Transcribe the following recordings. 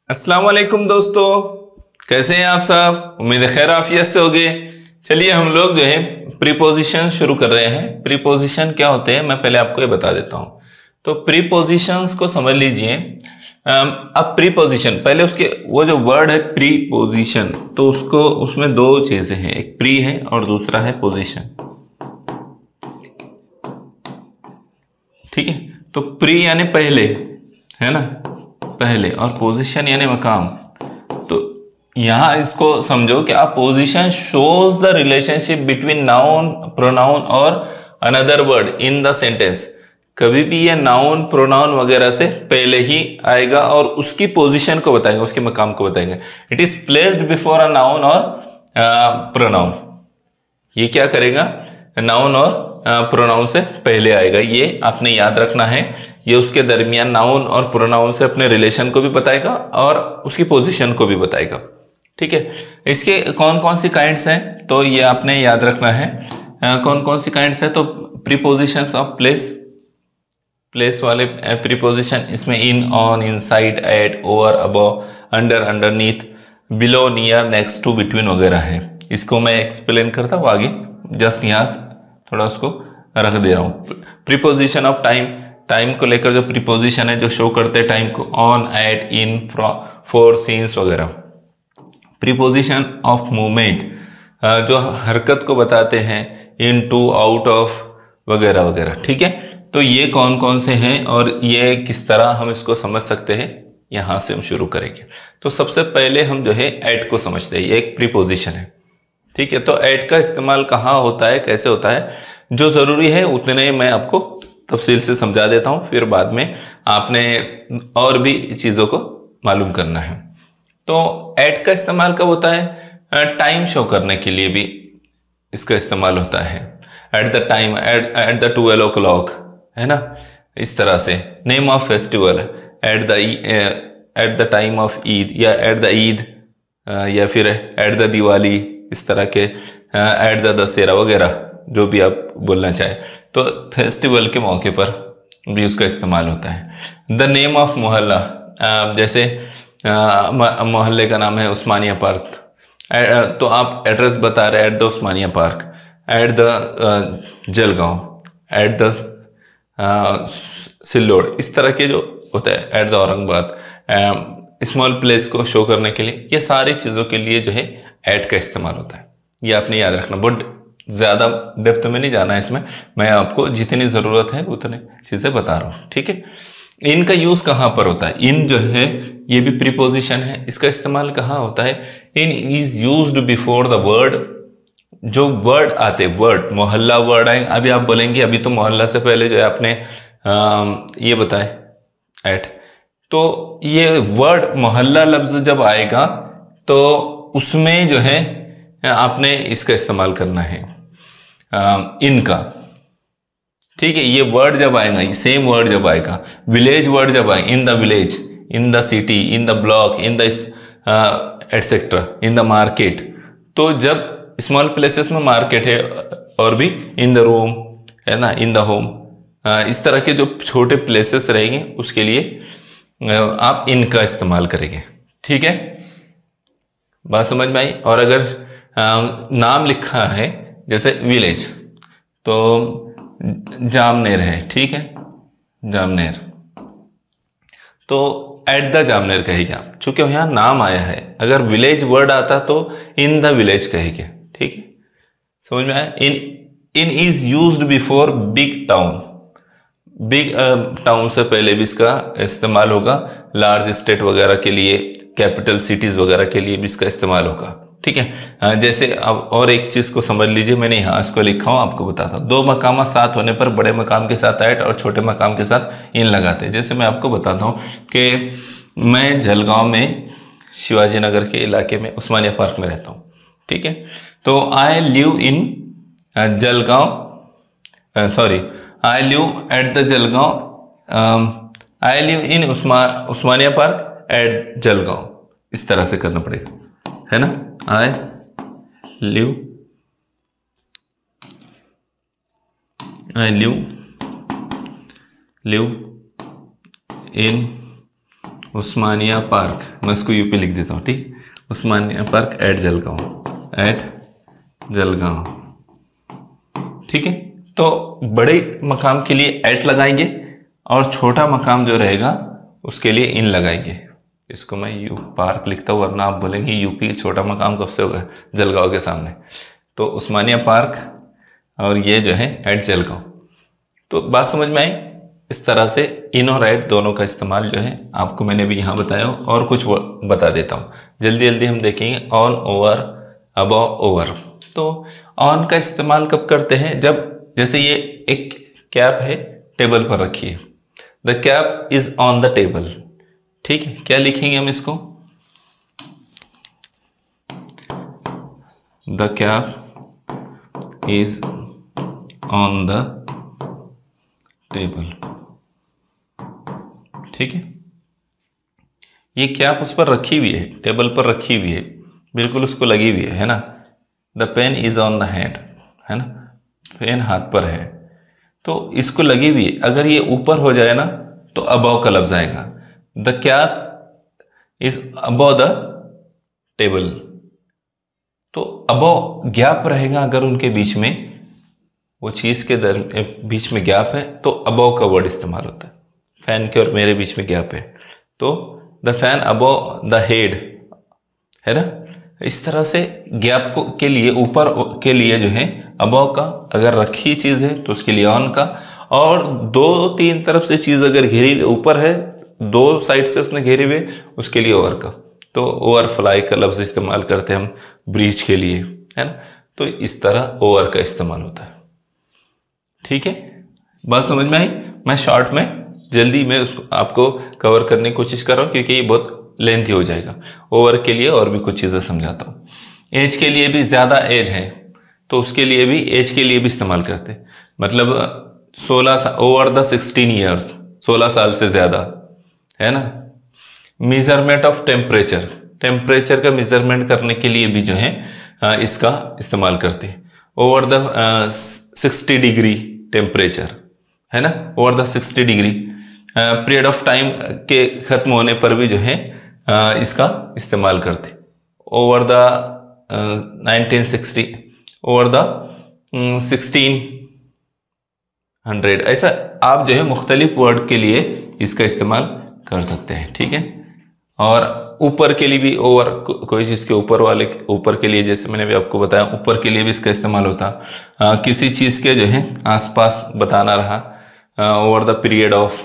अस्सलाम वालेकुम दोस्तों, कैसे हैं आप सब। उम्मीद है खैर आफियत से होगे। चलिए हम लोग जो है प्रीपोजिशन शुरू कर रहे हैं। प्रीपोजिशन क्या होते हैं मैं पहले आपको ये बता देता हूँ। तो प्रीपोजिशंस को समझ लीजिए। अब प्रीपोजिशन पहले उसके वो जो वर्ड है प्रीपोजिशन, तो उसको उसमें दो चीजें हैं, एक प्री है और दूसरा है पोजिशन। ठीक है, तो प्री यानी पहले, है ना, पहले, और पोजीशन यानी मकाम। तो यहां इसको समझो कि आप position shows the relationship between noun, pronoun और another word in the sentence. कभी भी ये नाउन, प्रोनाउन वगैरह से पहले ही आएगा और उसकी पोजीशन को बताएंगे, उसके मकाम को बताएंगे। It is placed before a noun और प्रोनाउन। ये क्या करेगा, नाउन और प्रोनाउन से पहले आएगा, ये आपने याद रखना है। ये उसके दरमियान नाउन और प्रोनाउन से अपने रिलेशन को भी बताएगा और उसकी पोजीशन को भी बताएगा। ठीक है, इसके कौन कौन सी काइंड्स हैं तो ये आपने याद रखना है। कौन कौन सी काइंड्स हैं तो प्रीपोजिशंस ऑफ प्लेस, प्लेस वाले प्रीपोजिशन इसमें in, on, inside, at, over, above, under, underneath, below, near, next to, between वगैरह है। इसको मैं एक्सप्लेन करता हूँ आगे, जस्ट यहाँ थोड़ा उसको रख दे रहा हूँ। प्रीपोजिशन ऑफ टाइम, टाइम को लेकर जो प्रीपोजिशन है जो शो करते हैं टाइम को, on, at, in, from, for, since वगैरह। प्रीपोजिशन ऑफ मूवमेंट जो हरकत को बताते हैं, इन, टू, आउट ऑफ वगैरह वगैरह। ठीक है, तो ये कौन कौन से हैं और ये किस तरह हम इसको समझ सकते हैं, यहां से हम शुरू करेंगे। तो सबसे पहले हम जो है एट को समझते हैं, ये एक प्रीपोजिशन है। ठीक है, तो एट का इस्तेमाल कहाँ होता है, कैसे होता है, जो ज़रूरी है उतने मैं आपको तफसील से समझा देता हूँ, फिर बाद में आपने और भी चीज़ों को मालूम करना है। तो एट का इस्तेमाल कब होता है, टाइम शो करने के लिए भी इसका इस्तेमाल होता है। At the time, at the 12 o'clock, है ना, इस तरह से। Name of festival, at the time of Eid, या एट द ईद, या फिर एट द दिवाली, इस तरह के, एट द दशहरा वगैरह, जो भी आप बोलना चाहे। तो फेस्टिवल के मौके पर भी उसका इस्तेमाल होता है। द नेम ऑफ मोहल्ला, जैसे मोहल्ले का नाम है उस्मानिया पार्क, तो आप एड्रेस बता रहे at the Osmania park, at the Jalgaon, at the Sillod, इस तरह के जो होता है, at the Aurangabad, small place को शो करने के लिए। ये सारी चीज़ों के लिए जो है एट का इस्तेमाल होता है। ये आपने याद रखना, बहुत ज़्यादा डेप्थ में नहीं जाना है इसमें, मैं आपको जितनी ज़रूरत है उतने चीज़ें बता रहा हूँ। ठीक है, इन का यूज़ कहाँ पर होता है, इन जो है ये भी प्रीपोजिशन है, इसका इस्तेमाल कहाँ होता है। In is used before the word, जो वर्ड आते, वर्ड मोहल्ला वर्ड आए। अभी आप बोलेंगे अभी तो मोहल्ला से पहले जो है आपने ये बताए एट, तो ये वर्ड मोहल्ला लफ्ज जब आएगा तो उसमें जो है आपने इसका इस्तेमाल करना है, इनका। ठीक है, ये वर्ड जब आएगा, सेम वर्ड जब आएगा, विलेज वर्ड जब आए, in the village, in the city, in the block, in the etcetera, in the market. तो जब स्मॉल प्लेसेस में मार्केट है और भी इन द रूम, है ना, इन द होम, इस तरह के जो छोटे प्लेसेस रहेंगे उसके लिए आप इनका इस्तेमाल करेंगे। ठीक है, बात समझ में आई। और अगर नाम लिखा है जैसे विलेज, तो जामनेर है, ठीक है, जामनेर, तो एट द जामनेर कहेंगे आप, चूंकि यहाँ नाम आया है। अगर विलेज वर्ड आता तो इन द विलेज कहेंगे। ठीक है, समझ में आया। In is used before big town, big town से पहले भी इसका इस्तेमाल होगा। लार्ज स्टेट वगैरह के लिए, कैपिटल सिटीज वगैरह के लिए भी इसका इस्तेमाल होगा। ठीक है, जैसे अब और एक चीज को समझ लीजिए, मैंने यहाँ इसको लिखा हूँ, आपको बताता हूँ। दो मकाम साथ होने पर बड़े मकाम के साथ एट और छोटे मकाम के साथ इन लगाते हैं। जैसे मैं आपको बताता हूँ कि मैं जलगांव में शिवाजी नगर के इलाके में उस्मानिया पार्क में रहता हूँ। ठीक है, तो I live in Jalgaon, sorry, I live at the Jalgaon, I live in Osmania park at Jalgaon, इस तरह से करना पड़ेगा, है ना। आई लिव इन उस्मानिया पार्क, मैं इसको यूपी लिख देता हूँ, ठीक। उस्मानिया पार्क एट जलगांव, ठीक है। तो बड़े मकाम के लिए एट लगाएंगे और छोटा मकाम जो रहेगा उसके लिए इन लगाएंगे। इसको मैं यू पार्क लिखता हूँ, वरना आप बोलेंगे यूपी छोटा मकाम कब से होगा जलगांव के सामने। तो उस्मानिया पार्क और ये जो है एट जलगांव। तो बात समझ में आई। इस तरह से इन और एट दोनों का इस्तेमाल जो है आपको मैंने भी यहाँ बताया, और कुछ बता देता हूँ। जल्दी जल्दी हम देखेंगे ऑन, ओवर, अबव, ओवर। तो ऑन का इस्तेमाल कब करते हैं, जब जैसे ये एक कैप है टेबल पर रखी है, the cap is on the table, ठीक है। क्या लिखेंगे हम इसको, the cap is on the table, ठीक है। ये कैप उस पर रखी हुई है, टेबल पर रखी हुई है, बिल्कुल उसको लगी हुई है ना। The pen is on the hand, है ना, पेन हाथ पर है, तो इसको लगी हुई है। अगर ये ऊपर हो जाए ना तो अबव का लफ्ज आएगा। The cap is above the table, तो अबव गैप रहेगा। अगर उनके बीच में, वो चीज के बीच में गैप है तो अबव का वर्ड इस्तेमाल होता है। फैन के और मेरे बीच में गैप है तो the fan above the head, है ना। इस तरह से गैप को के लिए, ऊपर के लिए जो है अबव का, अगर रखी चीज है तो उसके लिए ऑन का, और दो तीन तरफ से चीज अगर घेरी हुई ऊपर है, दो साइड से उसने घेरे हुए, उसके लिए ओवर का। तो ओवर फ्लाई का लफ्ज इस्तेमाल करते हैं हम ब्रीच के लिए, है ना। तो इस तरह ओवर का इस्तेमाल होता है, ठीक है। बात समझ में आई। मैं शॉर्ट में जल्दी में उसको आपको कवर करने की कोशिश कर रहा हूँ, क्योंकि ये बहुत लेंथी हो जाएगा। ओवर के लिए और भी कुछ चीज़ें समझाता हूँ। एज के लिए भी, ज़्यादा एज है तो उसके लिए भी, एज के लिए भी इस्तेमाल करते हैं। मतलब 16 ओवर द 16 ईयर्स, 16 साल से ज़्यादा, है ना। मेजरमेंट ऑफ टेम्परेचर, टेम्परेचर का मेजरमेंट करने के लिए भी जो है इसका इस्तेमाल करते हैं। ओवर द 60 डिग्री टेम्परेचर, है ना, over the 60 degree. Period of time के खत्म होने पर भी जो है इसका इस्तेमाल करते। ओवर द 1960, ओवर द 1600, ऐसा आप जो है मुख्तलिफ वर्ड के लिए इसका इस्तेमाल कर सकते हैं, ठीक है। और ऊपर के लिए भी, ओवर कोई चीज़ के ऊपर वाले, ऊपर के लिए, जैसे मैंने भी आपको बताया, ऊपर के लिए भी इसका इस्तेमाल होता। किसी चीज़ के जो है आसपास बताना रहा, ओवर द पीरियड ऑफ,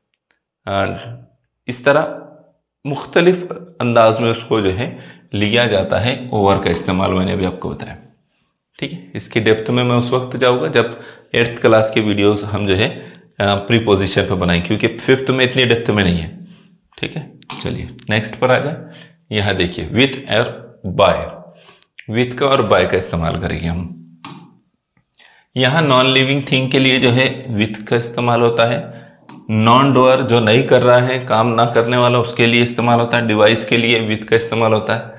इस तरह मुख्तलिफ अंदाज में उसको जो है लिया जाता है। ओवर का इस्तेमाल मैंने भी आपको बताया, ठीक है। इसकी डेप्थ में मैं उस वक्त जाऊँगा जब 8th क्लास के वीडियोस हम जो है प्रीपोजिशन पर बनाएं, क्योंकि 5th में इतनी डेप्थ में नहीं है, ठीक है। चलिए नेक्स्ट पर आ जाए। यहाँ देखिए विथ और बाय, विथ का और बाय का इस्तेमाल करेंगे हम। यहाँ नॉन लिविंग थिंग के लिए जो है विथ का इस्तेमाल होता है। नॉन डूअर, जो नहीं कर रहा है, काम ना करने वाला, उसके लिए इस्तेमाल होता है। डिवाइस के लिए विथ का इस्तेमाल होता है।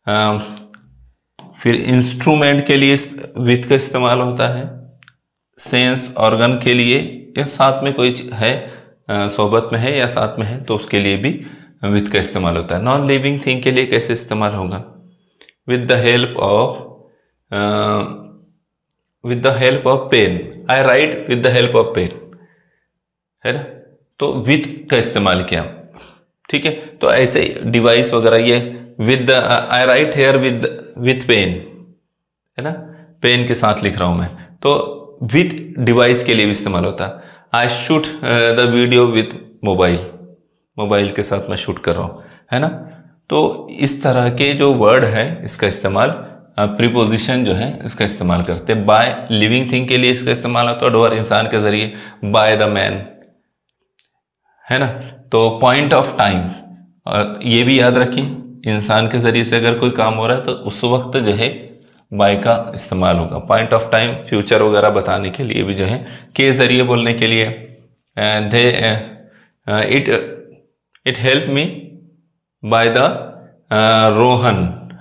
फिर इंस्ट्रूमेंट के लिए विथ का इस्तेमाल होता है। सेंस ऑर्गन के लिए, या साथ में कोई है, सोबत में है या साथ में है, तो उसके लिए भी विथ का इस्तेमाल होता है। नॉन लिविंग थिंग के लिए कैसे इस्तेमाल होगा, with the help of pen, I write with the help of pen, है ना। तो विथ का इस्तेमाल किया, ठीक है। तो ऐसे डिवाइस वगैरह, ये with I write here with pen, है ना, पेन के साथ लिख रहा हूं मैं, तो विथ डिवाइस के लिए भी इस्तेमाल होता है। I shoot the video with mobile, mobile के साथ मैं शूट कर रहा हूँ, है ना। तो इस तरह के जो वर्ड है इसका इस्तेमाल, प्रीपोजिशन जो है इसका इस्तेमाल करते हैं। बाय लिविंग थिंग के लिए इसका इस्तेमाल होता है, डूअर इंसान के जरिए, बाय द मैन, है ना। तो पॉइंट ऑफ टाइम, और ये भी याद रखिए, इंसान के जरिए से अगर कोई काम हो रहा है तो उस वक्त जो है बाय का इस्तेमाल होगा। पॉइंट ऑफ टाइम, फ्यूचर वगैरह बताने के लिए भी जो है के जरिए बोलने के लिए, it help me by the Rohan,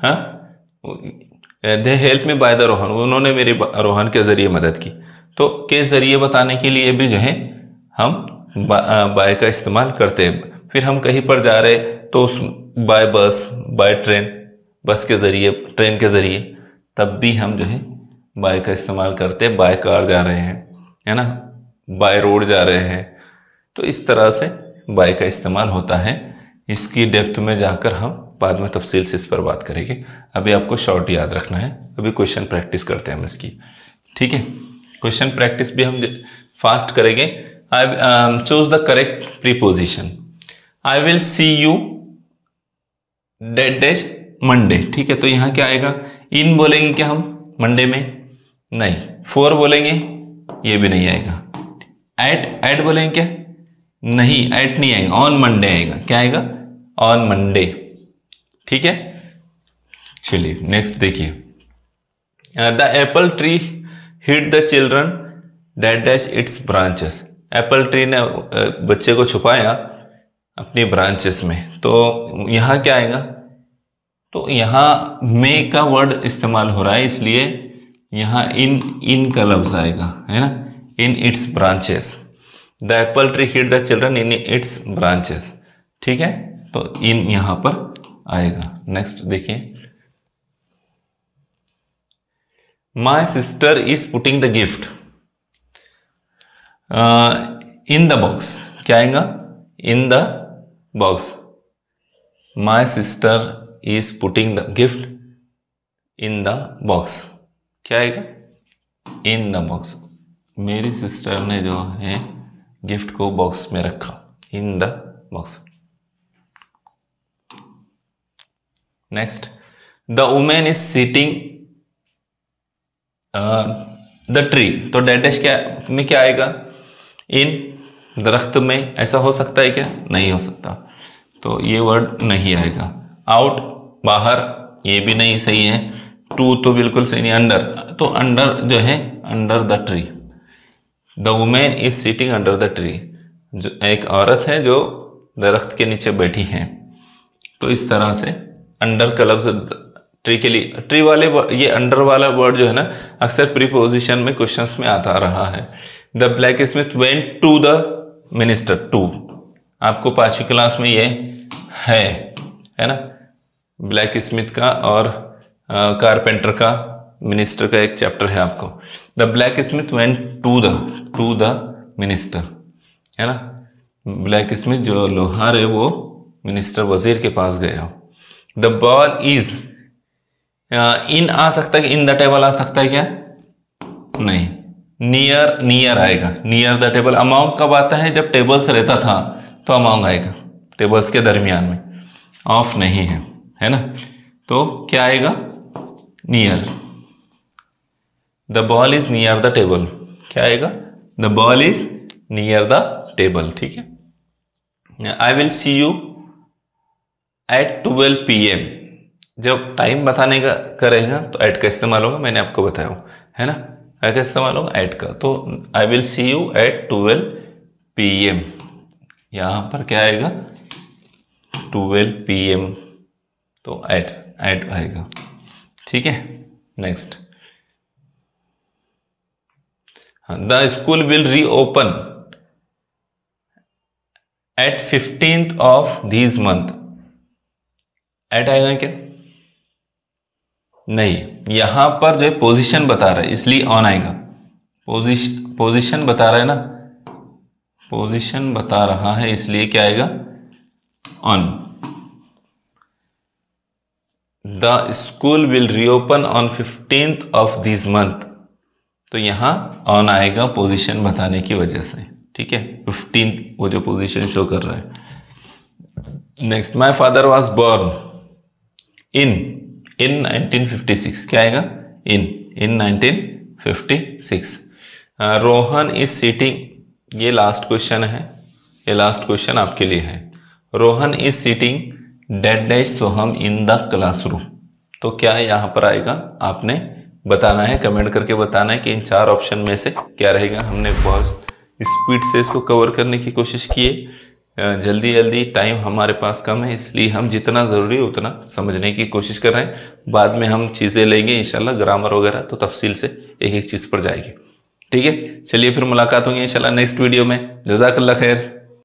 they help me by the Rohan, उन्होंने मेरे रोहन के जरिए मदद की। तो के जरिए बताने के लिए भी जो है हम बाय का इस्तेमाल करते हैं। फिर हम कहीं पर जा रहे तो उस बाय बस, बाय ट्रेन, बस के ज़रिए, ट्रेन के ज़रिए, तब भी हम जो है बाय का इस्तेमाल करते हैं। बाय कार जा रहे हैं, है ना, बाय रोड जा रहे हैं, तो इस तरह से बाय का इस्तेमाल होता है। इसकी डेप्थ में जाकर हम बाद में तफसील से इस पर बात करेंगे। अभी आपको शॉर्ट याद रखना है। अभी क्वेश्चन प्रैक्टिस करते हैं हम इसकी, ठीक है। क्वेश्चन प्रैक्टिस भी हम फास्ट करेंगे। I choose the correct preposition. I will see you date dash Monday, ठीक है। तो यहाँ क्या आएगा, इन बोलेंगे क्या हम मंडे में? नहीं। फॉर बोलेंगे, ये भी नहीं आएगा। एट बोलेंगे क्या? नहीं, एट नहीं आएगा, ऑन मंडे आएगा। क्या आएगा? ऑन मंडे, ठीक है। चलिए नेक्स्ट देखिए, the apple tree hid the children date dash its branches. Apple tree ने बच्चे को छुपाया अपनी ब्रांचेस में, तो यहाँ क्या आएगा? तो यहाँ मे का वर्ड इस्तेमाल हो रहा है, इसलिए यहाँ इन का लफ्ज आएगा, है ना, in its branches. The apple tree hid the children in its branches, ठीक है। तो इन यहाँ पर आएगा। नेक्स्ट देखिए, my sister is putting the gift in the box. क्या आएगा? In the box. My sister is putting the gift in the box. क्या आएगा? In the box. मेरी सिस्टर ने जो है गिफ्ट को बॉक्स में रखा, in the box. Next, the women is sitting the tree. तो डेट डैश क्या में क्या आएगा? इन दरख्त में। ऐसा हो सकता है क्या? नहीं हो सकता, तो ये वर्ड नहीं आएगा। आउट बाहर, ये भी नहीं सही है। टू तो बिल्कुल सही नहीं। अंडर, तो अंडर जो है under the tree. The women is sitting under the tree. जो एक औरत है जो दरख्त के नीचे बैठी है। तो इस तरह से अंडर का लफ्ज ट्री के लिए, ट्री वाले ये अंडर वाला वर्ड जो है ना, अक्सर प्रीपोजिशन में क्वेश्चंस में आता रहा है। The blacksmith went to the minister. टू आपको 5वीं क्लास में ये है ना, ब्लैक स्मिथ का और कारपेंटर का, मिनिस्टर का एक चैप्टर है आपको। The blacksmith went to the minister, है ना। ब्लैक स्मिथ जो लोहार है वो मिनिस्टर वजीर के पास गया। द बॉल इज, इन आ सकता है, इन द टेबल आ सकता है क्या? नहीं। नियर आएगा, नियर द टेबल। अमॉन्ग कब आता है? जब टेबल्स रहता था तो अमॉन्ग आएगा, टेबल्स के दरमियान में। ऑफ नहीं है ना। तो क्या आएगा? Near. The ball is near the table. क्या आएगा? The ball is near the table, ठीक है। I will see you at 12 PM। जब टाइम बताने का रहेगा तो एट का इस्तेमाल होगा, मैंने आपको बताया है ना, एट का इस्तेमाल होगा एट का। तो I will see you at 12 PM। यहाँ पर क्या आएगा? 12 PM, तो एट आएगा, ठीक है। Next, the school will reopen at 15th of this month. At आएगा क्या? नहीं। यहां पर जो है पोजीशन बता रहा है, इसलिए ऑन आएगा। पोजीशन बता रहा है ना, पोजीशन बता रहा है, इसलिए क्या आएगा? On. The school will reopen on 15th of this month. तो यहां ऑन आएगा पोजीशन बताने की वजह से, ठीक है। 15 वो जो पोजीशन शो कर रहा है। Next, my father was born in 1956। क्या आएगा? इन 1956। रोहन इज सिटिंग, ये लास्ट क्वेश्चन है, ये लास्ट क्वेश्चन आपके लिए है। Rohan is sitting date dash Soham in the classroom. तो क्या यहाँ पर आएगा? आपने बताना है, कमेंट करके बताना है कि इन 4 ऑप्शन में से क्या रहेगा। हमने बहुत स्पीड से इसको कवर करने की कोशिश की है। जल्दी टाइम हमारे पास कम है, इसलिए हम जितना ज़रूरी है उतना समझने की कोशिश कर रहे हैं। बाद में हम चीज़ें लेंगे इंशाल्लाह, ग्रामर वगैरह तो तफसील से एक चीज़ पर जाएगी, ठीक है। चलिए फिर मुलाकात होंगी इंशाल्लाह नेक्स्ट वीडियो में। जज़ाकल्लाह खैर।